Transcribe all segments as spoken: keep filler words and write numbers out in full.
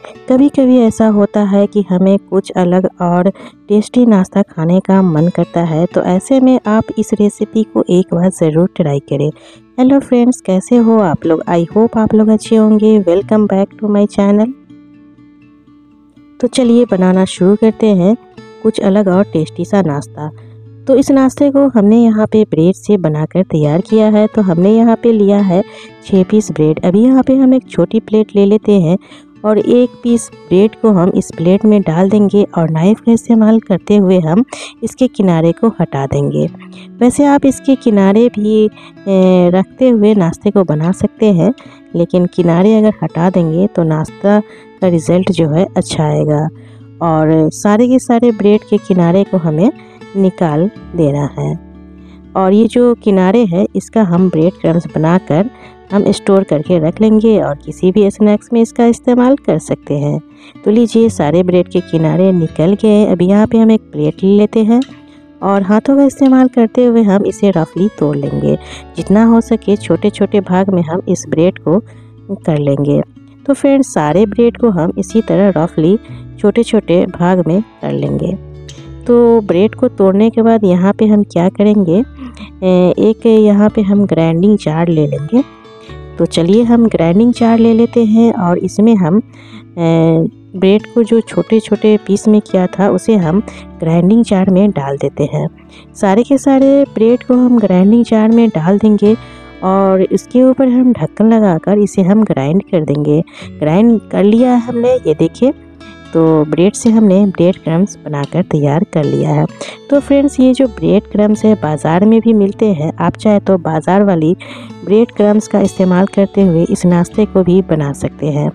कभी कभी ऐसा होता है कि हमें कुछ अलग और टेस्टी नाश्ता खाने का मन करता है, तो ऐसे में आप इस रेसिपी को एक बार ज़रूर ट्राई करें। हेलो फ्रेंड्स, कैसे हो आप लोग? आई होप आप लोग अच्छे होंगे। Welcome back to my channel. तो चलिए बनाना शुरू करते हैं कुछ अलग और टेस्टी सा नाश्ता। तो इस नाश्ते को हमने यहाँ पे ब्रेड से बनाकर तैयार किया है। तो हमने यहाँ पे लिया है छः पीस ब्रेड। अभी यहाँ पे हम एक छोटी प्लेट ले लेते हैं और एक पीस ब्रेड को हम इस प्लेट में डाल देंगे और नाइफ़ का इस्तेमाल करते हुए हम इसके किनारे को हटा देंगे। वैसे आप इसके किनारे भी रखते हुए नाश्ते को बना सकते हैं, लेकिन किनारे अगर हटा देंगे तो नाश्ता का रिज़ल्ट जो है अच्छा आएगा। और सारे के सारे ब्रेड के किनारे को हमें निकाल देना है। और ये जो किनारे है इसका हम ब्रेड क्रम्स बनाकर हम स्टोर करके रख लेंगे और किसी भी स्नैक्स में इसका इस्तेमाल कर सकते हैं। तो लीजिए, सारे ब्रेड के किनारे निकल गए। अभी यहाँ पे हम एक प्लेट ले लेते हैं और हाथों का इस्तेमाल करते हुए हम इसे रफली तोड़ लेंगे। जितना हो सके छोटे छोटे भाग में हम इस ब्रेड को कर लेंगे। तो फ्रेंड्स, सारे ब्रेड को हम इसी तरह रफली छोटे छोटे भाग में कर लेंगे। तो ब्रेड को तोड़ने के बाद यहाँ पे हम क्या करेंगे, एक यहाँ पे हम ग्राइंडिंग जार ले लेंगे। तो चलिए हम ग्राइंडिंग जार ले लेते हैं और इसमें हम ब्रेड को जो छोटे छोटे पीस में किया था उसे हम ग्राइंडिंग जार में डाल देते हैं। सारे के सारे ब्रेड को हम ग्राइंडिंग जार में डाल देंगे और इसके ऊपर हम ढक्कन लगाकर इसे हम ग्राइंड कर देंगे। ग्राइंड कर लिया है हमने, ये देखिए। तो ब्रेड से हमने ब्रेड क्रम्स बनाकर तैयार कर लिया है। तो फ्रेंड्स, ये जो ब्रेड क्रम्स है बाज़ार में भी मिलते हैं। आप चाहे तो बाज़ार वाली ब्रेड क्रम्स का इस्तेमाल करते हुए इस नाश्ते को भी बना सकते हैं।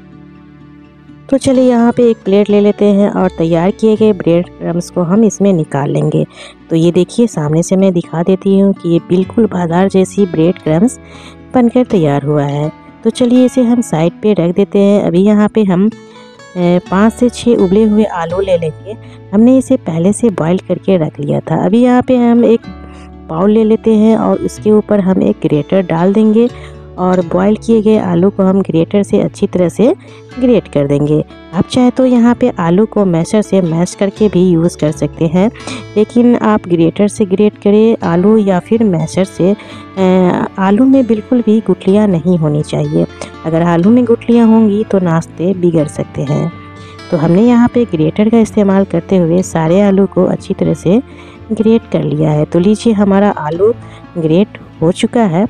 तो चलिए यहाँ पे एक प्लेट ले लेते हैं और तैयार किए गए ब्रेड क्रम्स को हम इसमें निकाल लेंगे। तो ये देखिए, सामने से मैं दिखा देती हूँ कि ये बिल्कुल बाज़ार जैसी ब्रेड क्रम्स बनकर तैयार हुआ है। तो चलिए इसे हम साइड पे रख देते हैं। अभी यहाँ पे हम पाँच से छः उबले हुए आलू ले लेंगे। हमने इसे पहले से बॉईल करके रख लिया था। अभी यहाँ पे हम एक बाउल ले लेते हैं और उसके ऊपर हम एक ग्रेटर डाल देंगे और बॉईल किए गए आलू को हम ग्रेटर से अच्छी तरह से ग्रेट कर देंगे। आप चाहे तो यहाँ पे आलू को मैशर से मैश करके भी यूज़ कर सकते हैं, लेकिन आप ग्रेटर से ग्रेट करें आलू या फिर मैशर से। आलू में बिल्कुल भी गुठलियाँ नहीं होनी चाहिए। अगर आलू में गुठलियाँ होंगी तो नाश्ते बिगड़ सकते हैं। तो हमने यहाँ पे ग्रेटर का इस्तेमाल करते हुए सारे आलू को अच्छी तरह से ग्रेट कर लिया है। तो लीजिए, हमारा आलू ग्रेट हो चुका है।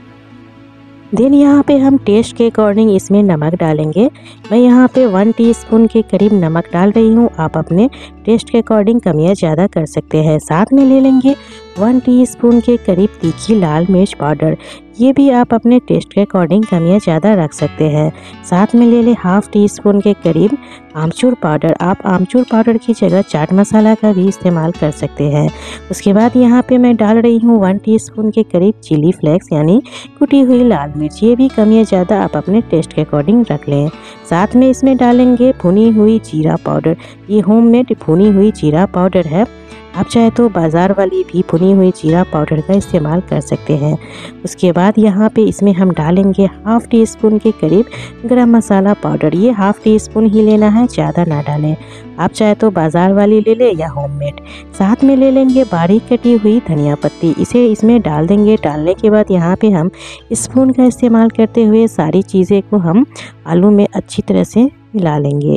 देन यहाँ पे हम टेस्ट के अकॉर्डिंग इसमें नमक डालेंगे। मैं यहाँ पे वन टीस्पून के करीब नमक डाल रही हूँ। आप अपने टेस्ट के अकॉर्डिंग कम या ज़्यादा कर सकते हैं। साथ में ले लेंगे वन टीस्पून के करीब तीखी लाल मिर्च पाउडर। ये भी आप अपने टेस्ट के अकॉर्डिंग कम या ज़्यादा रख सकते हैं। साथ में ले लें हाफ़ टी स्पून के करीब आमचूर पाउडर। आप आमचूर पाउडर की जगह चाट मसाला का भी इस्तेमाल कर सकते हैं। उसके बाद यहाँ पे मैं डाल रही हूँ वन टीस्पून के करीब चिली फ्लेक्स यानी कुटी हुई लाल मिर्च। ये भी कम या ज़्यादा आप अपने टेस्ट के अकॉर्डिंग रख लें। साथ में इसमें डालेंगे भुनी हुई जीरा पाउडर। ये होममेड भुनी हुई जीरा पाउडर है। आप चाहे तो बाज़ार वाली भी भुनी हुई जीरा पाउडर का इस्तेमाल कर सकते हैं। उसके बाद यहाँ पे इसमें हम डालेंगे हाफ़ टी स्पून के करीब गरम मसाला पाउडर। ये हाफ़ टी स्पून ही लेना है, ज़्यादा ना डालें। आप चाहे तो बाज़ार वाली ले लें या होममेड। साथ में ले लेंगे बारीक कटी हुई धनिया पत्ती। इसे इसमें डाल देंगे। डालने के बाद यहाँ पे हम स्पून का इस्तेमाल करते हुए सारी चीज़ें को हम आलू में अच्छी तरह से मिला लेंगे।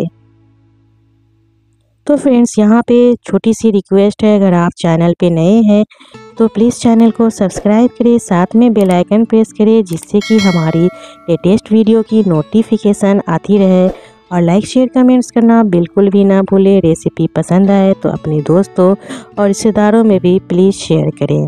तो फ्रेंड्स, यहाँ पे छोटी सी रिक्वेस्ट है, अगर आप चैनल पे नए हैं तो प्लीज़ चैनल को सब्सक्राइब करें, साथ में बेल आइकन प्रेस करें, जिससे कि हमारी लेटेस्ट वीडियो की नोटिफिकेशन आती रहे। और लाइक शेयर कमेंट्स करना बिल्कुल भी ना भूलें। रेसिपी पसंद आए तो अपने दोस्तों और रिश्तेदारों में भी प्लीज़ शेयर करें।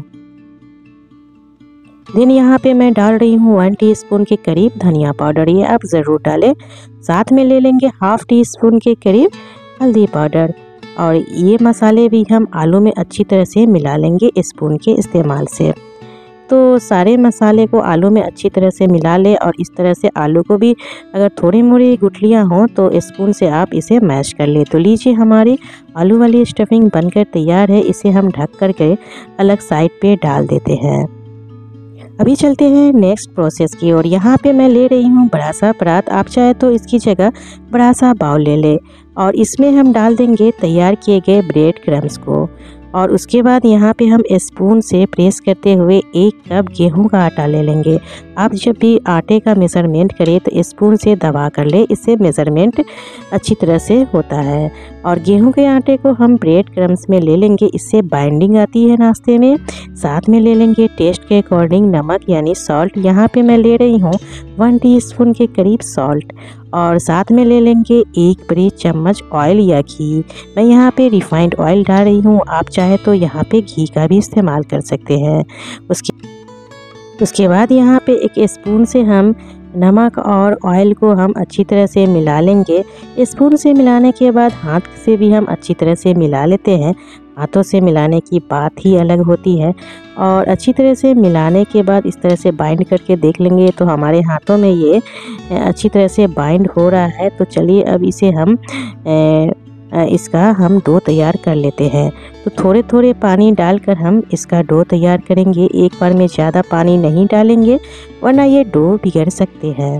देन यहाँ पे मैं डाल रही हूँ वन टीस्पून के करीब धनिया पाउडर। ये आप ज़रूर डालें। साथ में ले लेंगे हाफ़ टी स्पून के करीब हल्दी पाउडर और ये मसाले भी हम आलू में अच्छी तरह से मिला लेंगे स्पून के इस्तेमाल से। तो सारे मसाले को आलू में अच्छी तरह से मिला लें और इस तरह से आलू को भी अगर थोड़ी मोड़ी गुठलियाँ हों तो स्पून से आप इसे मैश कर लें। तो लीजिए, हमारी आलू वाली स्टफिंग बनकर तैयार है। इसे हम ढक कर के अलग साइड पे डाल देते हैं। अभी चलते हैं नेक्स्ट प्रोसेस की ओर। यहाँ पे मैं ले रही हूँ बड़ा सा परात, आप चाहे तो इसकी जगह बड़ा सा बाउल ले ले और इसमें हम डाल देंगे तैयार किए गए ब्रेड क्रम्स को। और उसके बाद यहाँ पे हम स्पून से प्रेस करते हुए एक कप गेहूं का आटा ले लेंगे। आप जब भी आटे का मेज़रमेंट करें तो स्पून से दबा कर ले, इससे मेज़रमेंट अच्छी तरह से होता है। और गेहूं के आटे को हम ब्रेड क्रम्स में ले लेंगे, इससे बाइंडिंग आती है नाश्ते में। साथ में ले लेंगे टेस्ट के अकॉर्डिंग नमक यानी सॉल्ट। यहाँ पे मैं ले रही हूँ वन टीस्पून के करीब सॉल्ट। और साथ में ले लेंगे एक बड़ी चम्मच ऑयल या घी। मैं यहाँ पे रिफाइंड ऑयल डाल रही हूँ, आप चाहे तो यहाँ पे घी का भी इस्तेमाल कर सकते हैं। उसके उसके बाद यहाँ पे एक स्पून से हम नमक और ऑयल को हम अच्छी तरह से मिला लेंगे। स्पून से मिलाने के बाद हाथ से भी हम अच्छी तरह से मिला लेते हैं। हाथों से मिलाने की बात ही अलग होती है। और अच्छी तरह से मिलाने के बाद इस तरह से बाइंड करके देख लेंगे तो हमारे हाथों में ये अच्छी तरह से बाइंड हो रहा है। तो चलिए अब इसे हम इसका हम डो तैयार कर लेते हैं। तो थोड़े थोड़े पानी डालकर हम इसका डो तैयार करेंगे, एक बार में ज़्यादा पानी नहीं डालेंगे वरना ये डो बिगड़ सकते हैं।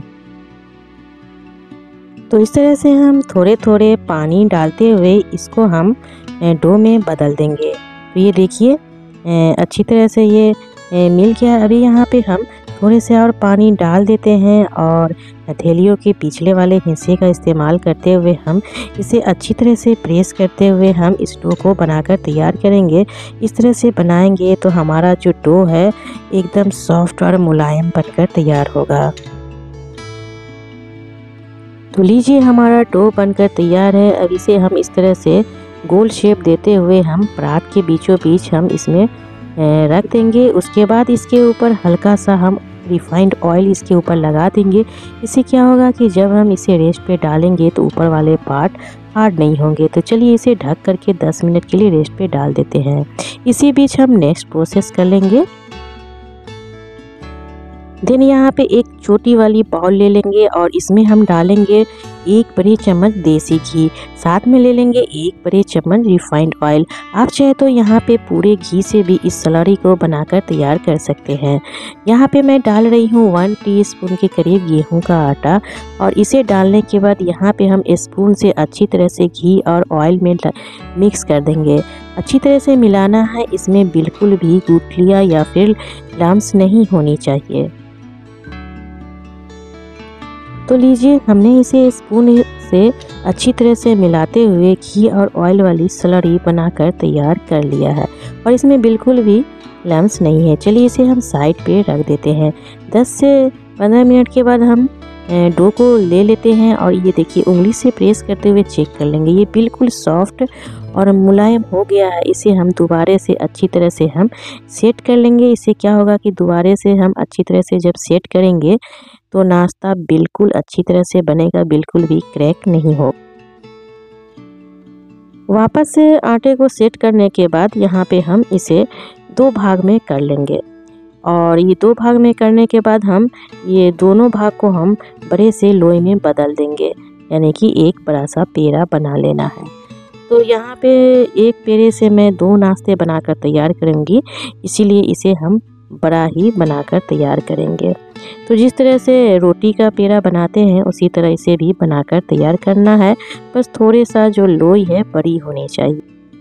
तो इस तरह से हम थोड़े थोड़े पानी डालते हुए इसको हम डो में बदल देंगे। तो ये देखिए अच्छी तरह से ये मिल गया। अभी यहाँ पे हम थोड़े से और पानी डाल देते हैं और हथेलियों के पिछले वाले हिस्से का इस्तेमाल करते हुए हम इसे अच्छी तरह से प्रेस करते हुए हम इस डो को बनाकर तैयार करेंगे। इस तरह से बनाएंगे तो हमारा जो डो है एकदम सॉफ्ट और मुलायम बनकर तैयार होगा। तो लीजिए हमारा डो बनकर तैयार है। अब इसे हम इस तरह से गोल शेप देते हुए हम परात के बीचों बीच हम इसमें रख देंगे। उसके बाद इसके ऊपर हल्का सा हम रिफाइंड ऑयल इसके ऊपर लगा देंगे। इससे क्या होगा कि जब हम इसे रेस्ट पे डालेंगे तो ऊपर वाले पार्ट हार्ड नहीं होंगे। तो चलिए इसे ढक करके दस मिनट के लिए रेस्ट पे डाल देते हैं। इसी बीच हम नेक्स्ट प्रोसेस कर लेंगे। देन यहाँ पे एक छोटी वाली बाउल ले लेंगे और इसमें हम डालेंगे एक बड़ी चम्मच देसी घी। साथ में ले लेंगे एक बड़े चम्मच रिफाइंड ऑयल। आप चाहे तो यहाँ पे पूरे घी से भी इस सलारी को बनाकर तैयार कर सकते हैं। यहाँ पे मैं डाल रही हूँ वन टीस्पून के करीब गेहूं का आटा और इसे डालने के बाद यहाँ पे हम स्पून से अच्छी तरह से घी और ऑयल में मिक्स कर देंगे। अच्छी तरह से मिलाना है, इसमें बिल्कुल भी गुठलियाँ या फिर लम्स नहीं होनी चाहिए। तो लीजिए हमने इसे स्पून से अच्छी तरह से मिलाते हुए घी और ऑयल वाली स्लरी बनाकर तैयार कर लिया है और इसमें बिल्कुल भी लम्स नहीं है। चलिए इसे हम साइड पे रख देते हैं। दस से पंद्रह मिनट के बाद हम डो को ले लेते हैं और ये देखिए उंगली से प्रेस करते हुए चेक कर लेंगे। ये बिल्कुल सॉफ्ट और मुलायम हो गया है। इसे हम दोबारे से अच्छी तरह से हम सेट कर लेंगे। इससे क्या होगा कि दोबारे से हम अच्छी तरह से जब सेट करेंगे तो नाश्ता बिल्कुल अच्छी तरह से बनेगा, बिल्कुल भी क्रैक नहीं हो। वापस से आटे को सेट करने के बाद यहाँ पे हम इसे दो भाग में कर लेंगे और ये दो भाग में करने के बाद हम ये दोनों भाग को हम बड़े से लोई में बदल देंगे, यानी कि एक बड़ा सा पेड़ा बना लेना है। तो यहाँ पे एक पेड़े से मैं दो नाश्ते बनाकर तैयार करूँगी, इसीलिए इसे हम बड़ा ही बनाकर तैयार करेंगे। तो जिस तरह से रोटी का पेड़ा बनाते हैं उसी तरह इसे भी बनाकर तैयार करना है, बस थोड़े सा जो लोई है बड़ी होनी चाहिए।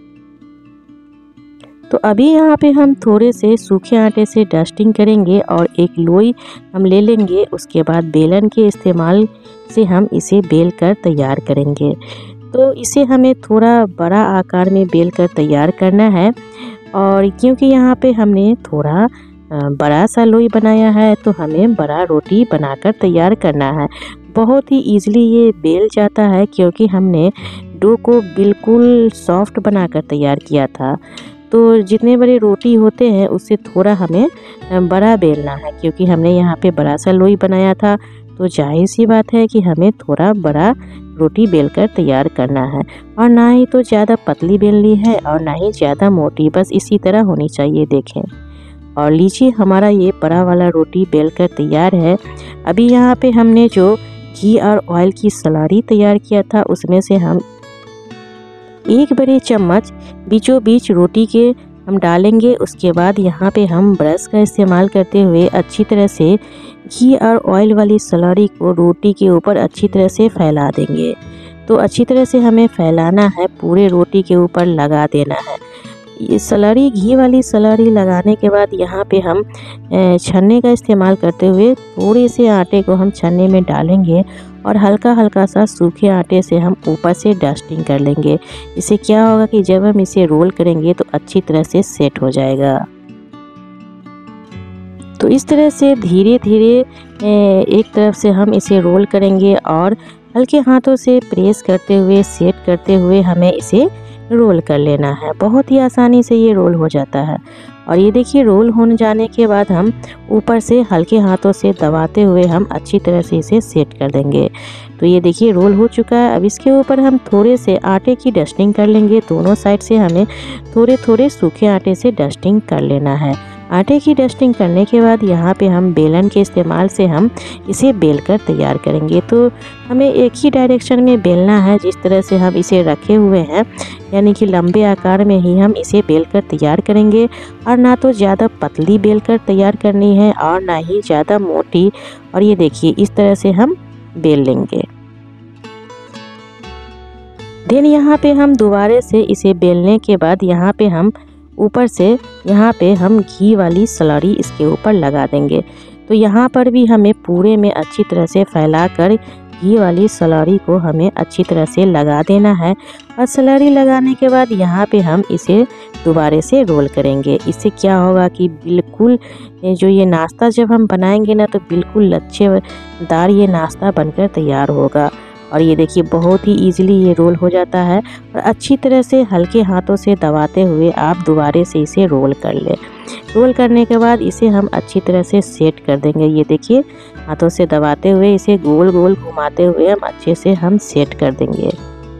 तो अभी यहाँ पे हम थोड़े से सूखे आटे से डस्टिंग करेंगे और एक लोई हम ले लेंगे। उसके बाद बेलन के इस्तेमाल से हम इसे बेल कर तैयार करेंगे। तो इसे हमें थोड़ा बड़ा आकार में बेल कर तैयार करना है और क्योंकि यहाँ पे हमने थोड़ा बड़ा सा लोई बनाया है तो हमें बड़ा रोटी बनाकर तैयार करना है। बहुत ही इजीली ये बेल जाता है क्योंकि हमने डो को बिल्कुल सॉफ्ट बनाकर तैयार किया था। तो जितने बड़े रोटी होते हैं उससे थोड़ा हमें बड़ा बेलना है, क्योंकि हमने यहाँ पे बड़ा सा लोई बनाया था तो जाहिर सी बात है कि हमें थोड़ा बड़ा रोटी बेलकर तैयार करना है। और ना ही तो ज़्यादा पतली बेलनी है और ना ही ज़्यादा मोटी, बस इसी तरह होनी चाहिए। देखें और लीजिए हमारा ये बड़ा वाला रोटी बेलकर तैयार है। अभी यहाँ पे हमने जो घी और ऑयल की सलारी तैयार किया था उसमें से हम एक बड़े चम्मच बीचों बीच रोटी के हम डालेंगे। उसके बाद यहाँ पे हम ब्रश का इस्तेमाल करते हुए अच्छी तरह से घी और ऑयल वाली सलरी को रोटी के ऊपर अच्छी तरह से फैला देंगे। तो अच्छी तरह से हमें फैलाना है, पूरे रोटी के ऊपर लगा देना है। ये सलरी, घी वाली सलरी लगाने के बाद यहाँ पे हम छन्ने का इस्तेमाल करते हुए थोड़े से आटे को हम छन्ने में डालेंगे और हल्का हल्का सा सूखे आटे से हम ऊपर से डस्टिंग कर लेंगे। इससे क्या होगा कि जब हम इसे रोल करेंगे तो अच्छी तरह से सेट हो जाएगा। तो इस तरह से धीरे धीरे एक तरफ से हम इसे रोल करेंगे और हल्के हाथों से प्रेस करते हुए, सेट करते हुए हमें इसे रोल कर लेना है। बहुत ही आसानी से ये रोल हो जाता है। और ये देखिए, रोल होने जाने के बाद हम ऊपर से हल्के हाथों से दबाते हुए हम अच्छी तरह से इसे सेट कर देंगे। तो ये देखिए रोल हो चुका है। अब इसके ऊपर हम थोड़े से आटे की डस्टिंग कर लेंगे। दोनों साइड से हमें थोड़े थोड़े सूखे आटे से डस्टिंग कर लेना है। आटे की डस्टिंग करने के बाद यहाँ पे हम बेलन के इस्तेमाल से हम इसे बेल कर तैयार करेंगे। तो हमें एक ही डायरेक्शन में बेलना है, जिस तरह से हम इसे रखे हुए हैं, यानी कि लंबे आकार में ही हम इसे बेल कर तैयार करेंगे। और ना तो ज़्यादा पतली बेल कर तैयार करनी है और ना ही ज़्यादा मोटी। और ये देखिए इस तरह से हम बेल लेंगे। देन यहाँ पे हम दोबारा से इसे बेलने के बाद यहाँ पे हम ऊपर से यहाँ पे हम घी वाली सलरी इसके ऊपर लगा देंगे। तो यहाँ पर भी हमें पूरे में अच्छी तरह से फैलाकर घी वाली सलरी को हमें अच्छी तरह से लगा देना है। और सलरी लगाने के बाद यहाँ पे हम इसे दोबारा से रोल करेंगे। इससे क्या होगा कि बिल्कुल जो ये नाश्ता जब हम बनाएंगे ना, तो बिल्कुल लच्छेदार ये नाश्ता बनकर तैयार होगा। और ये देखिए बहुत ही इजीली ये रोल हो जाता है। और अच्छी तरह से हल्के हाथों से दबाते हुए आप दोबारा से इसे रोल कर लें। रोल करने के बाद इसे हम अच्छी तरह से सेट कर देंगे। ये देखिए हाथों से दबाते हुए इसे गोल गोल घुमाते हुए हम अच्छे से हम सेट कर देंगे।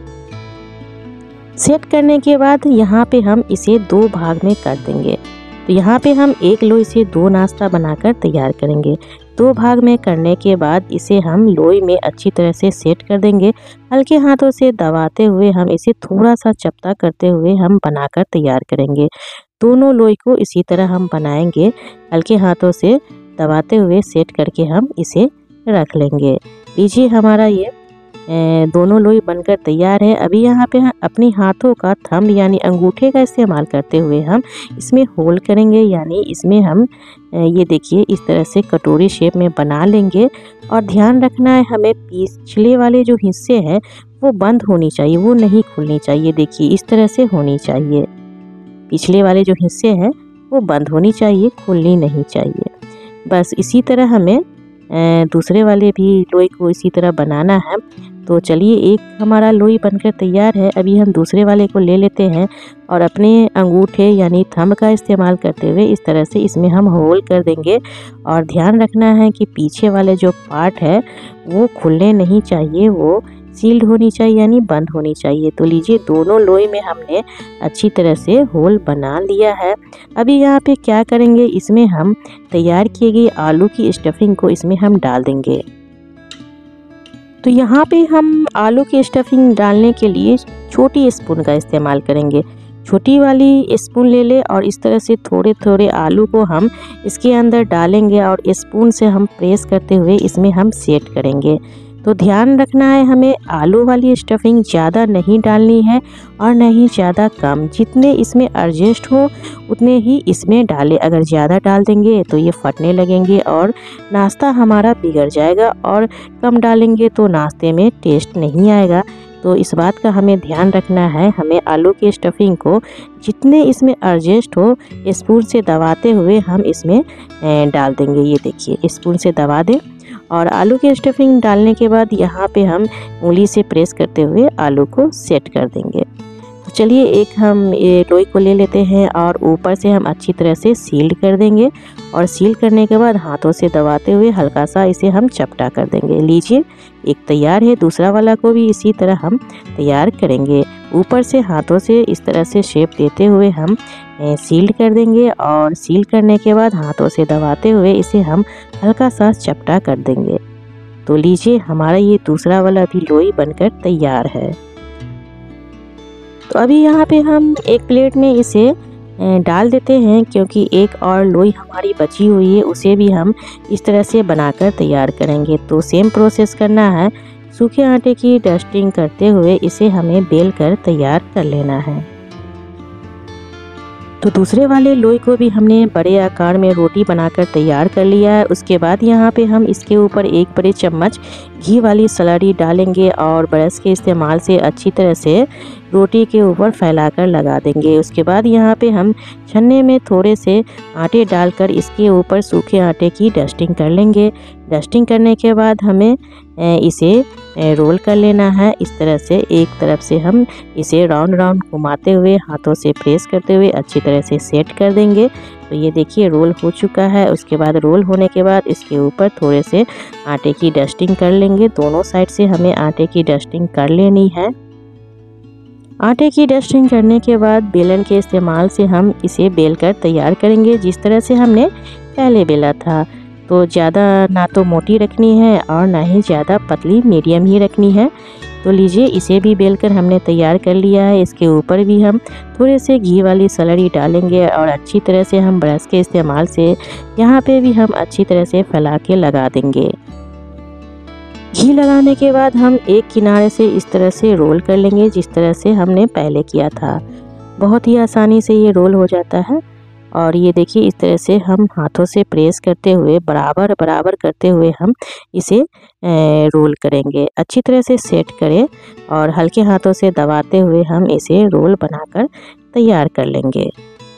सेट करने के बाद यहाँ पे हम इसे दो भाग में कर देंगे। तो यहाँ पे हम एक लोई से दो नाश्ता बनाकर तैयार करेंगे। दो भाग में करने के बाद इसे हम लोई में अच्छी तरह से सेट कर देंगे। हल्के हाथों से दबाते हुए हम इसे थोड़ा सा चपटा करते हुए हम बनाकर तैयार करेंगे। दोनों लोई को इसी तरह हम बनाएंगे। हल्के हाथों से दबाते हुए सेट करके हम इसे रख लेंगे। लीजिए हमारा ये दोनों लोई बनकर तैयार है। अभी यहाँ पे हम अपनी हाथों का थंब यानी अंगूठे का इस्तेमाल करते हुए हम इसमें होल करेंगे, यानी इसमें हम ये देखिए इस तरह से कटोरी शेप में बना लेंगे। और ध्यान रखना है, हमें पिछले वाले जो हिस्से हैं वो बंद होनी चाहिए, वो नहीं खुलनी चाहिए। देखिए इस तरह से होनी चाहिए। पिछले वाले जो हिस्से हैं वो बंद होनी चाहिए, खुलनी नहीं चाहिए। बस इसी तरह हमें दूसरे वाले भी लोई को इसी तरह बनाना है। तो चलिए एक हमारा लोई बनकर तैयार है। अभी हम दूसरे वाले को ले लेते हैं और अपने अंगूठे यानी थंब का इस्तेमाल करते हुए इस तरह से इसमें हम होल कर देंगे। और ध्यान रखना है कि पीछे वाले जो पार्ट है वो खुलने नहीं चाहिए, वो सील्ड होनी चाहिए यानी बंद होनी चाहिए। तो लीजिए दोनों लोई में हमने अच्छी तरह से होल बना लिया है। अभी यहाँ पे क्या करेंगे, इसमें हम तैयार किए गए आलू की स्टफिंग को इसमें हम डाल देंगे। तो यहाँ पे हम आलू की स्टफिंग डालने के लिए छोटी स्पून का इस्तेमाल करेंगे। छोटी वाली स्पून ले ले और इस तरह से थोड़े थोड़े आलू को हम इसके अंदर डालेंगे और स्पून से हम प्रेस करते हुए इसमें हम सेट करेंगे। तो ध्यान रखना है, हमें आलू वाली स्टफिंग ज़्यादा नहीं डालनी है और नहीं ज़्यादा कम। जितने इसमें एडजस्ट हो उतने ही इसमें डालें। अगर ज़्यादा डाल देंगे तो ये फटने लगेंगे और नाश्ता हमारा बिगड़ जाएगा, और कम डालेंगे तो नाश्ते में टेस्ट नहीं आएगा। तो इस बात का हमें ध्यान रखना है। हमें आलू की स्टफिंग को जितने इसमें एडजस्ट हो स्पून से दबाते हुए हम इसमें डाल देंगे। ये देखिए स्पून से दबा दें और आलू की स्टफिंग डालने के बाद यहाँ पे हम उंगली से प्रेस करते हुए आलू को सेट कर देंगे। तो चलिए एक हम ये लोई को ले लेते हैं और ऊपर से हम अच्छी तरह से सील कर देंगे। और सील करने के बाद हाथों से दबाते हुए हल्का सा इसे हम चपटा कर देंगे। लीजिए एक तैयार है। दूसरा वाला को भी इसी तरह हम तैयार करेंगे। ऊपर से हाथों से इस तरह से शेप देते हुए हम सील कर देंगे और सील करने के बाद हाथों से दबाते हुए इसे हम हल्का सा चपटा कर देंगे। तो लीजिए हमारा ये दूसरा वाला भी लोई बनकर तैयार है। तो अभी यहाँ पे हम एक प्लेट में इसे डाल देते हैं, क्योंकि एक और लोई हमारी बची हुई है, उसे भी हम इस तरह से बनाकर तैयार करेंगे। तो सेम प्रोसेस करना है, सूखे आटे की डस्टिंग करते हुए इसे हमें बेल कर तैयार कर लेना है। तो दूसरे वाले लोई को भी हमने बड़े आकार में रोटी बनाकर तैयार कर लिया है। उसके बाद यहाँ पे हम इसके ऊपर एक बड़े चम्मच घी वाली स्लरी डालेंगे और ब्रश के इस्तेमाल से अच्छी तरह से रोटी के ऊपर फैलाकर लगा देंगे। उसके बाद यहाँ पे हम छन्ने में थोड़े से आटे डालकर इसके ऊपर सूखे आटे की डस्टिंग कर लेंगे। डस्टिंग करने के बाद हमें इसे रोल कर लेना है। इस तरह से एक तरफ से हम इसे राउंड राउंड घुमाते हुए हाथों से प्रेस करते हुए अच्छी तरह से सेट कर देंगे। तो ये देखिए रोल हो चुका है। उसके बाद रोल होने के बाद इसके ऊपर थोड़े से आटे की डस्टिंग कर लेंगे। दोनों साइड से हमें आटे की डस्टिंग कर लेनी है। आटे की डस्टिंग करने के बाद बेलन के इस्तेमाल से हम इसे बेलकर तैयार करेंगे, जिस तरह से हमने पहले बेला था। तो ज़्यादा ना तो मोटी रखनी है और ना ही ज़्यादा पतली, मीडियम ही रखनी है। तो लीजिए इसे भी बेलकर हमने तैयार कर लिया है। इसके ऊपर भी हम थोड़े से घी वाली स्लरी डालेंगे और अच्छी तरह से हम ब्रश के इस्तेमाल से यहाँ पे भी हम अच्छी तरह से फैला के लगा देंगे। घी लगाने के बाद हम एक किनारे से इस तरह से रोल कर लेंगे, जिस तरह से हमने पहले किया था। बहुत ही आसानी से ये रोल हो जाता है। और ये देखिए इस तरह से हम हाथों से प्रेस करते हुए बराबर बराबर करते हुए हम इसे रोल करेंगे। अच्छी तरह से सेट करें और हल्के हाथों से दबाते हुए हम इसे रोल बनाकर तैयार कर लेंगे।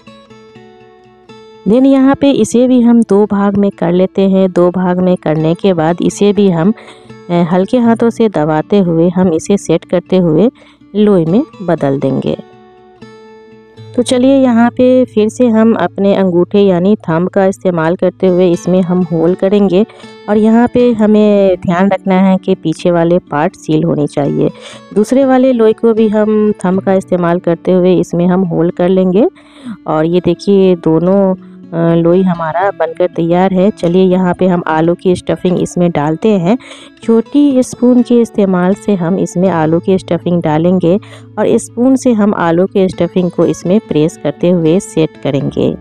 देन यहाँ पे इसे भी हम दो भाग में कर लेते हैं। दो भाग में करने के बाद इसे भी हम हल्के हाथों से दबाते हुए हम इसे सेट करते हुए लोई में बदल देंगे। तो चलिए यहाँ पे फिर से हम अपने अंगूठे यानी थंब का इस्तेमाल करते हुए इसमें हम होल करेंगे। और यहाँ पे हमें ध्यान रखना है कि पीछे वाले पार्ट सील होनी चाहिए। दूसरे वाले लोई को भी हम थंब का इस्तेमाल करते हुए इसमें हम होल कर लेंगे। और ये देखिए दोनों लोई हमारा बनकर तैयार है। चलिए यहाँ पे हम आलू की स्टफिंग इसमें डालते हैं। छोटी स्पून के इस्तेमाल से हम इसमें आलू की स्टफिंग डालेंगे और स्पून से हम आलू के स्टफिंग को इसमें प्रेस करते हुए सेट करेंगे।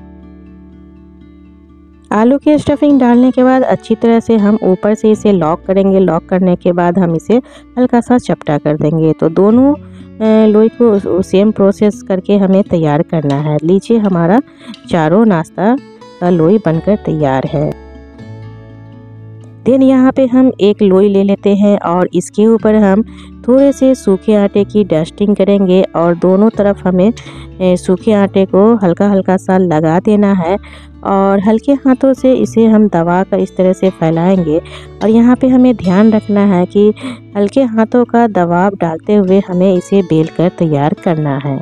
आलू की स्टफिंग डालने के बाद अच्छी तरह से हम ऊपर से इसे लॉक करेंगे। लॉक करने के बाद हम इसे हल्का सा चपटा कर देंगे। तो दोनों लोई को सेम प्रोसेस करके हमें तैयार करना है। लीजिए हमारा चारों नाश्ता का लोई बनकर तैयार है। देन यहाँ पे हम एक लोई ले लेते हैं और इसके ऊपर हम थोड़े से सूखे आटे की डस्टिंग करेंगे और दोनों तरफ हमें सूखे आटे को हल्का हल्का सा लगा देना है और हल्के हाथों से इसे हम दबा कर इस तरह से फैलाएंगे। और यहाँ पे हमें ध्यान रखना है कि हल्के हाथों का दबाव डालते हुए हमें इसे बेल कर तैयार करना है।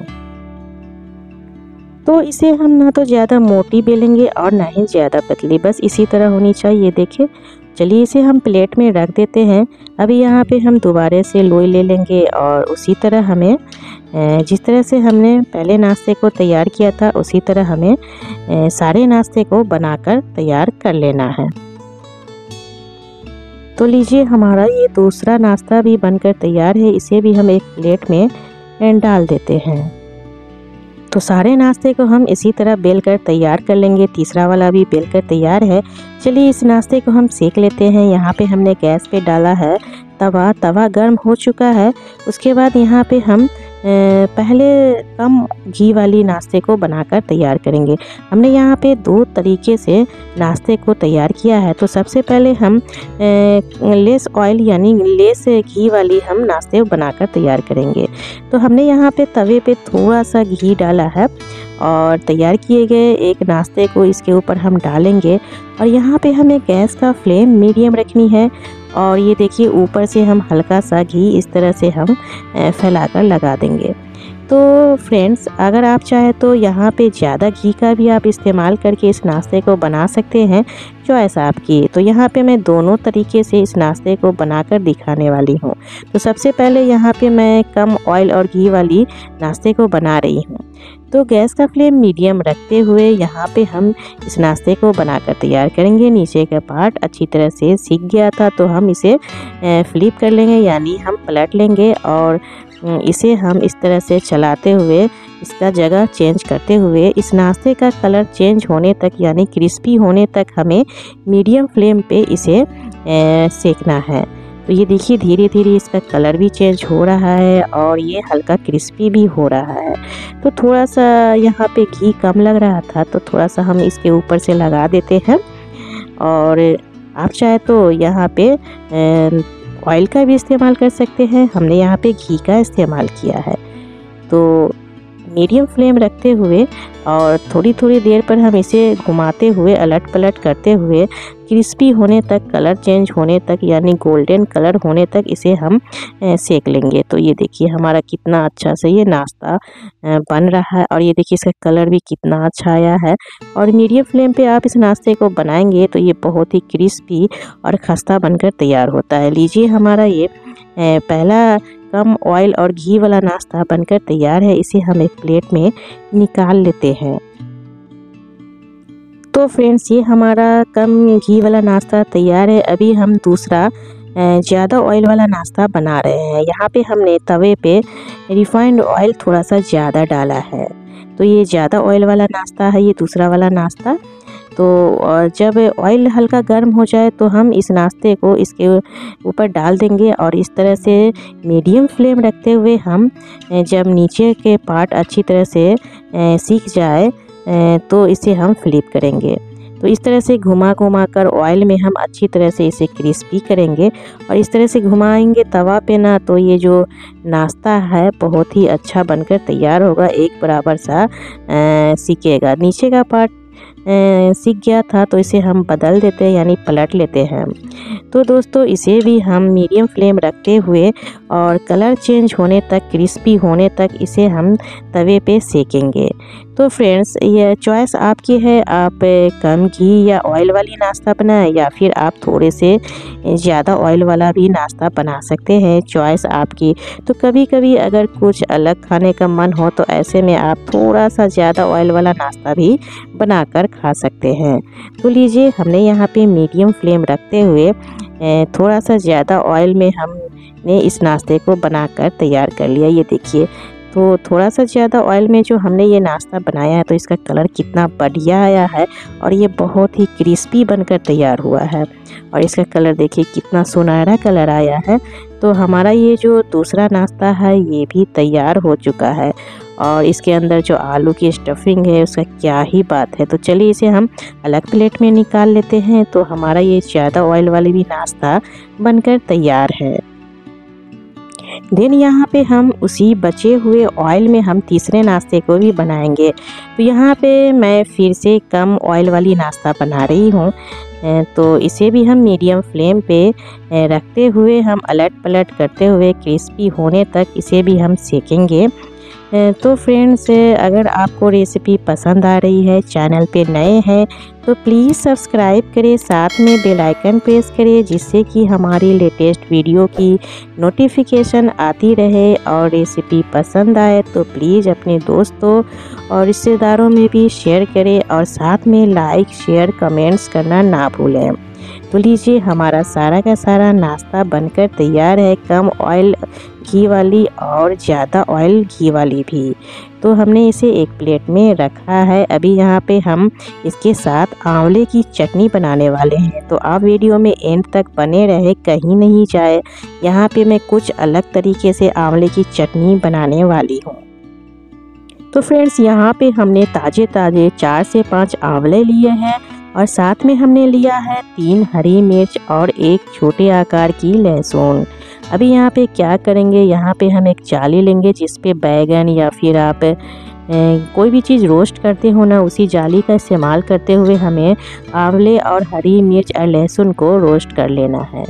तो इसे हम ना तो ज़्यादा मोटी बेलेंगे और ना ही ज़्यादा पतली, बस इसी तरह होनी चाहिए। देखिए चलिए इसे हम प्लेट में रख देते हैं। अभी यहाँ पे हम दोबारा से लोई ले लेंगे और उसी तरह हमें जिस तरह से हमने पहले नाश्ते को तैयार किया था उसी तरह हमें सारे नाश्ते को बनाकर तैयार कर लेना है। तो लीजिए हमारा ये दूसरा नाश्ता भी बनकर तैयार है। इसे भी हम एक प्लेट में डाल देते हैं। तो सारे नाश्ते को हम इसी तरह बेल कर तैयार कर लेंगे। तीसरा वाला भी बेल कर तैयार है। चलिए इस नाश्ते को हम सेक लेते हैं। यहाँ पे हमने गैस पे डाला है तवा। तवा गर्म हो चुका है। उसके बाद यहाँ पे हम पहले कम घी वाली नाश्ते को बनाकर तैयार करेंगे। हमने यहाँ पे दो तरीके से नाश्ते को तैयार किया है। तो सबसे पहले हम लेस ऑयल यानी लेस घी वाली हम नाश्ते बनाकर तैयार करेंगे। तो हमने यहाँ पे तवे पे थोड़ा सा घी डाला है और तैयार किए गए एक नाश्ते को इसके ऊपर हम डालेंगे। और यहाँ पे हमें गैस का फ्लेम मीडियम रखनी है। और ये देखिए ऊपर से हम हल्का सा घी इस तरह से हम फैलाकर लगा देंगे। तो फ्रेंड्स अगर आप चाहे तो यहाँ पे ज़्यादा घी का भी आप इस्तेमाल करके इस नाश्ते को बना सकते हैं, चॉइस आपकी। तो यहाँ पे मैं दोनों तरीके से इस नाश्ते को बनाकर दिखाने वाली हूँ। तो सबसे पहले यहाँ पे मैं कम ऑयल और घी वाली नाश्ते को बना रही हूँ। तो गैस का फ्लेम मीडियम रखते हुए यहाँ पे हम इस नाश्ते को बनाकर तैयार करेंगे। नीचे का पार्ट अच्छी तरह से सीख गया था तो हम इसे फ्लिप कर लेंगे यानी हम पलट लेंगे और इसे हम इस तरह से चलाते हुए इसका जगह चेंज करते हुए इस नाश्ते का कलर चेंज होने तक यानी क्रिस्पी होने तक हमें मीडियम फ्लेम पे इसे सेकना है। तो ये देखिए धीरे धीरे इसका कलर भी चेंज हो रहा है और ये हल्का क्रिस्पी भी हो रहा है। तो थोड़ा सा यहाँ पे घी कम लग रहा था तो थोड़ा सा हम इसके ऊपर से लगा देते हैं। और आप चाहे तो यहाँ पे ऑयल का भी इस्तेमाल कर सकते हैं, हमने यहाँ पे घी का इस्तेमाल किया है। तो मीडियम फ्लेम रखते हुए और थोड़ी थोड़ी देर पर हम इसे घुमाते हुए अलट पलट करते हुए क्रिस्पी होने तक, कलर चेंज होने तक यानी गोल्डन कलर होने तक इसे हम सेक लेंगे। तो ये देखिए हमारा कितना अच्छा से ये नाश्ता बन रहा है और ये देखिए इसका कलर भी कितना अच्छा आया है। और मीडियम फ्लेम पे आप इस नाश्ते को बनाएंगे तो ये बहुत ही क्रिस्पी और खस्ता बनकर तैयार होता है। लीजिए हमारा ये पहला कम ऑयल और घी वाला नाश्ता बनकर तैयार है। इसे हम एक प्लेट में निकाल लेते हैं। तो फ्रेंड्स ये हमारा कम घी वाला नाश्ता तैयार है। अभी हम दूसरा ज़्यादा ऑयल वाला नाश्ता बना रहे हैं। यहाँ पे हमने तवे पे रिफाइंड ऑयल थोड़ा सा ज़्यादा डाला है। तो ये ज़्यादा ऑयल वाला नाश्ता है, ये दूसरा वाला नाश्ता। तो और जब ऑयल हल्का गर्म हो जाए तो हम इस नाश्ते को इसके ऊपर डाल देंगे और इस तरह से मीडियम फ्लेम रखते हुए हम जब नीचे के पार्ट अच्छी तरह से सीख जाए तो इसे हम फ्लिप करेंगे। तो इस तरह से घुमा घुमा कर ऑयल में हम अच्छी तरह से इसे क्रिस्पी करेंगे और इस तरह से घुमाएंगे तवा पे ना तो ये जो नाश्ता है बहुत ही अच्छा बनकर तैयार होगा, एक बराबर सा सीखेगा। नीचे का पार्ट सीख गया था तो इसे हम बदल देते हैं यानी पलट लेते हैं। तो दोस्तों इसे भी हम मीडियम फ्लेम रखते हुए और कलर चेंज होने तक, क्रिस्पी होने तक इसे हम तवे पे सेकेंगे। तो फ्रेंड्स ये चॉइस आपकी है, आप कम घी या ऑयल वाली नाश्ता बनाएं या फिर आप थोड़े से ज़्यादा ऑयल वाला भी नाश्ता बना सकते हैं, चॉइस आपकी। तो कभी कभी अगर कुछ अलग खाने का मन हो तो ऐसे में आप थोड़ा सा ज़्यादा ऑयल वाला नाश्ता भी बनाकर खा सकते हैं। तो लीजिए हमने यहाँ पे मीडियम फ्लेम रखते हुए थोड़ा सा ज़्यादा ऑयल में हमने इस नाश्ते को बनाकर तैयार कर लिया। ये देखिए तो थोड़ा सा ज़्यादा ऑयल में जो हमने ये नाश्ता बनाया है तो इसका कलर कितना बढ़िया आया है और ये बहुत ही क्रिस्पी बनकर तैयार हुआ है। और इसका कलर देखिए कितना सुनहरा कलर आया है। तो हमारा ये जो दूसरा नाश्ता है ये भी तैयार हो चुका है और इसके अंदर जो आलू की स्टफिंग है उसका क्या ही बात है। तो चलिए इसे हम अलग प्लेट में निकाल लेते हैं। तो हमारा ये ज़्यादा ऑयल वाली भी नाश्ता बनकर तैयार है। देन यहाँ पे हम उसी बचे हुए ऑयल में हम तीसरे नाश्ते को भी बनाएंगे। तो यहाँ पे मैं फिर से कम ऑयल वाली नाश्ता बना रही हूँ। तो इसे भी हम मीडियम फ्लेम पे रखते हुए हम अलट पलट करते हुए क्रिस्पी होने तक इसे भी हम सेकेंगे। तो फ्रेंड्स अगर आपको रेसिपी पसंद आ रही है, चैनल पे नए हैं तो प्लीज़ सब्सक्राइब करें, साथ में बेल आइकन प्रेस करें जिससे कि हमारी लेटेस्ट वीडियो की नोटिफिकेशन आती रहे। और रेसिपी पसंद आए तो प्लीज़ अपने दोस्तों और रिश्तेदारों में भी शेयर करें और साथ में लाइक, शेयर, कमेंट्स करना ना भूलें। तो लीजिए हमारा सारा का सारा नाश्ता बनकर तैयार है, कम ऑयल घी वाली और ज़्यादा ऑयल घी वाली भी। तो हमने इसे एक प्लेट में रखा है। अभी यहाँ पे हम इसके साथ आंवले की चटनी बनाने वाले हैं। तो आप वीडियो में एंड तक बने रहे, कहीं नहीं जाए। यहाँ पे मैं कुछ अलग तरीके से आंवले की चटनी बनाने वाली हूँ। तो फ्रेंड्स यहाँ पे हमने ताज़े ताज़े चार से पाँच आंवले लिए हैं और साथ में हमने लिया है तीन हरी मिर्च और एक छोटे आकार की लहसुन। अभी यहाँ पे क्या करेंगे, यहाँ पे हम एक जाली लेंगे जिस पे बैगन या फिर आप ए, कोई भी चीज़ रोस्ट करते हो ना, उसी जाली का इस्तेमाल करते हुए हमें आंवले और हरी मिर्च और लहसुन को रोस्ट कर लेना है।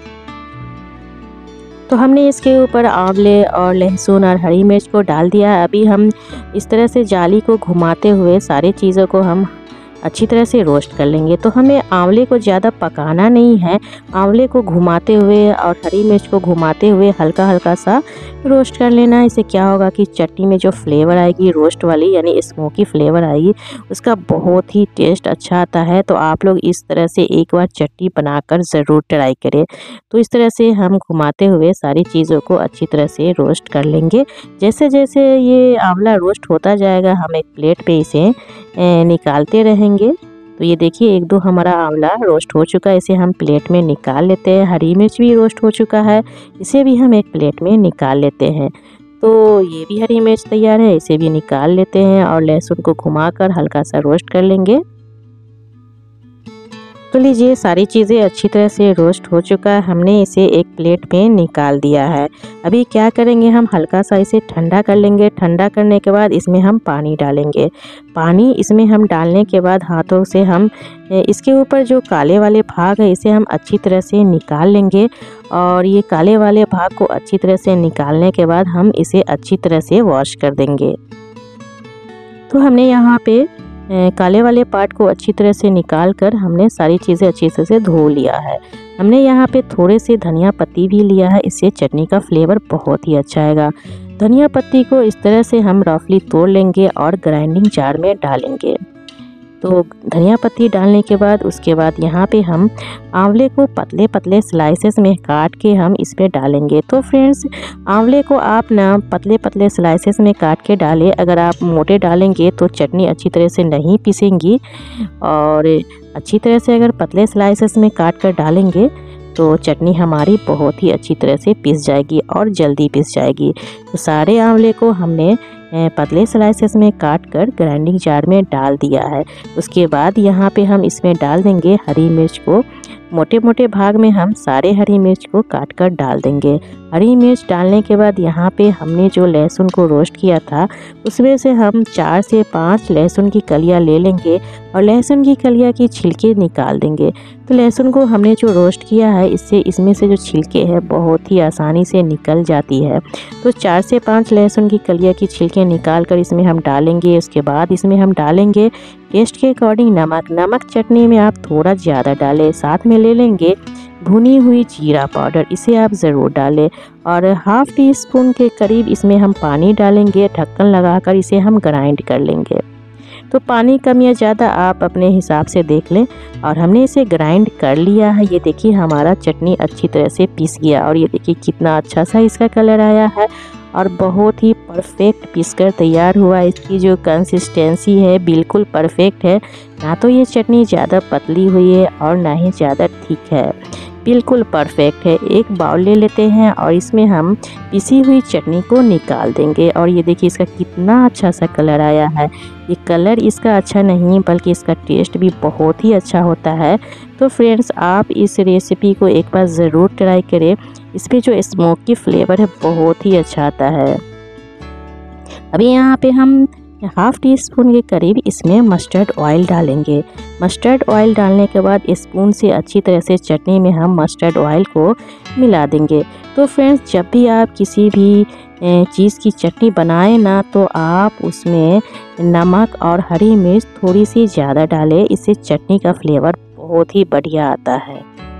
तो हमने इसके ऊपर आंवले और लहसुन और हरी मिर्च को डाल दिया। अभी हम इस तरह से जाली को घुमाते हुए सारी चीज़ों को हम अच्छी तरह से रोस्ट कर लेंगे। तो हमें आंवले को ज़्यादा पकाना नहीं है, आंवले को घुमाते हुए और हरी मिर्च को घुमाते हुए हल्का हल्का सा रोस्ट कर लेना है। इससे क्या होगा कि चटनी में जो फ्लेवर आएगी रोस्ट वाली यानी स्मोकी फ्लेवर आएगी, उसका बहुत ही टेस्ट अच्छा आता है। तो आप लोग इस तरह से एक बार चटनी बनाकर ज़रूर ट्राई करें। तो इस तरह से हम घुमाते हुए सारी चीज़ों को अच्छी तरह से रोस्ट कर लेंगे। जैसे जैसे ये आंवला रोस्ट होता जाएगा हम एक प्लेट पे इसे निकालते रहेंगे। तो ये देखिए एक दो हमारा आंवला रोस्ट हो चुका है, इसे हम प्लेट में निकाल लेते हैं। हरी मिर्च भी रोस्ट हो चुका है, इसे भी हम एक प्लेट में निकाल लेते हैं। तो ये भी हरी मिर्च तैयार है, इसे भी निकाल लेते हैं और लहसुन को घुमाकर हल्का सा रोस्ट कर लेंगे। तो लीजिए सारी चीज़ें अच्छी तरह से रोस्ट हो चुका है, हमने इसे एक प्लेट में निकाल दिया है। अभी क्या करेंगे, हम हल्का सा इसे ठंडा कर लेंगे। ठंडा करने के बाद इसमें हम पानी डालेंगे। पानी इसमें हम डालने के बाद हाथों से हम इसके ऊपर जो काले वाले भाग है इसे हम अच्छी तरह से निकाल लेंगे। और ये काले वाले भाग को अच्छी तरह से निकालने के बाद हम इसे अच्छी तरह से वॉश कर देंगे। तो हमने यहाँ पे काले वाले पार्ट को अच्छी तरह से निकाल कर हमने सारी चीज़ें अच्छी तरह से धो लिया है। हमने यहाँ पे थोड़े से धनिया पत्ती भी लिया है, इससे चटनी का फ्लेवर बहुत ही अच्छा आएगा। धनिया पत्ती को इस तरह से हम रफली तोड़ लेंगे और ग्राइंडिंग जार में डालेंगे। तो धनिया पत्ती डालने के बाद उसके बाद यहाँ पे हम आंवले को पतले पतले स्लाइसेस में काट के हम इस पे डालेंगे। तो फ्रेंड्स आंवले को आप ना पतले पतले स्लाइसेस में काट के डालें। अगर आप मोटे डालेंगे तो चटनी अच्छी तरह से नहीं पीसेंगी, और अच्छी तरह से अगर पतले स्लाइसेस में काट कर डालेंगे तो चटनी हमारी बहुत ही अच्छी तरह से पीस जाएगी और जल्दी पीस जाएगी। तो सारे आंवले को हमने पतले स्लाइसेस में काट कर ग्राइंडिंग जार में डाल दिया है। उसके बाद यहाँ पे हम इसमें डाल देंगे हरी मिर्च को। मोटे मोटे भाग में हम सारे हरी मिर्च को काट कर डाल देंगे। हरी मिर्च डालने के बाद यहाँ पे हमने जो लहसुन को रोस्ट किया था उसमें से हम चार से पाँच लहसुन की कलियाँ ले लेंगे और लहसुन की कलियाँ की छिलके निकाल देंगे। तो लहसुन को हमने जो रोस्ट किया है इससे इसमें से जो छिलके हैं बहुत ही आसानी से निकल जाती है। तो चार से पाँच लहसुन की कलियाँ की छिलके निकाल कर इसमें हम डालेंगे। उसके बाद इसमें हम डालेंगे टेस्ट के अकॉर्डिंग नमक। नमक चटनी में आप थोड़ा ज़्यादा डालें। साथ में ले लेंगे भुनी हुई जीरा पाउडर, इसे आप ज़रूर डालें। और हाफ़ टी स्पून के करीब इसमें हम पानी डालेंगे। ढक्कन लगाकर इसे हम ग्राइंड कर लेंगे। तो पानी कम या ज़्यादा आप अपने हिसाब से देख लें। और हमने इसे ग्राइंड कर लिया है। ये देखिए हमारा चटनी अच्छी तरह से पीस गया और ये देखिए कितना अच्छा सा इसका कलर आया है और बहुत ही परफेक्ट पीस कर तैयार हुआ। इसकी जो कंसिस्टेंसी है बिल्कुल परफेक्ट है, ना तो ये चटनी ज़्यादा पतली हुई है और ना ही ज़्यादा थिक है, बिल्कुल परफेक्ट है। एक बाउल ले लेते हैं और इसमें हम पिसी हुई चटनी को निकाल देंगे। और ये देखिए इसका कितना अच्छा सा कलर आया है। ये कलर इसका अच्छा नहीं बल्कि इसका टेस्ट भी बहुत ही अच्छा होता है। तो फ्रेंड्स आप इस रेसिपी को एक बार ज़रूर ट्राई करें। इसमें जो स्मोकी फ्लेवर है बहुत ही अच्छा आता है। अभी यहाँ पे हम हाफ़ टी स्पून के करीब इसमें मस्टर्ड ऑयल डालेंगे। मस्टर्ड ऑयल डालने के बाद स्पून से अच्छी तरह से चटनी में हम मस्टर्ड ऑयल को मिला देंगे। तो फ्रेंड्स जब भी आप किसी भी चीज़ की चटनी बनाएं ना तो आप उसमें नमक और हरी मिर्च थोड़ी सी ज़्यादा डालें, इससे चटनी का फ्लेवर बहुत ही बढ़िया आता है।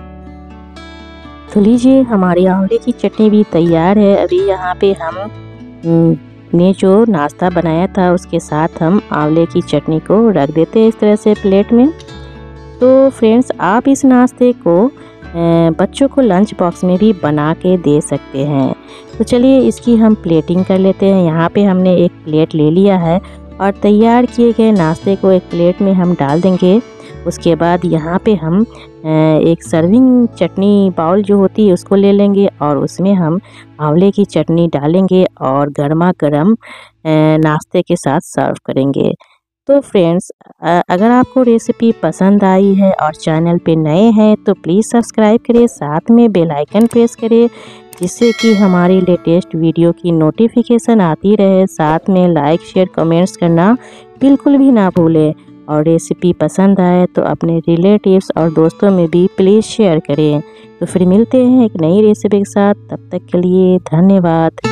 तो लीजिए हमारी आंवले की चटनी भी तैयार है। अभी यहाँ पे हम ने जो नाश्ता बनाया था उसके साथ हम आंवले की चटनी को रख देते हैं इस तरह से प्लेट में। तो फ्रेंड्स आप इस नाश्ते को बच्चों को लंच बॉक्स में भी बना के दे सकते हैं। तो चलिए इसकी हम प्लेटिंग कर लेते हैं। यहाँ पे हमने एक प्लेट ले लिया है और तैयार किए गए नाश्ते को एक प्लेट में हम डाल देंगे। उसके बाद यहाँ पे हम एक सर्विंग चटनी बाउल जो होती है उसको ले लेंगे और उसमें हम आंवले की चटनी डालेंगे और गर्मा गर्म नाश्ते के साथ सर्व करेंगे। तो फ्रेंड्स अगर आपको रेसिपी पसंद आई है और चैनल पे नए हैं तो प्लीज़ सब्सक्राइब करें, साथ में बेल आइकन प्रेस करें जिससे कि हमारी लेटेस्ट वीडियो की नोटिफिकेशन आती रहे। साथ में लाइक शेयर कमेंट्स करना बिल्कुल भी ना भूलें। और रेसिपी पसंद आए तो अपने रिलेटिव्स और दोस्तों में भी प्लीज़ शेयर करें। तो फिर मिलते हैं एक नई रेसिपी के साथ, तब तक के लिए धन्यवाद।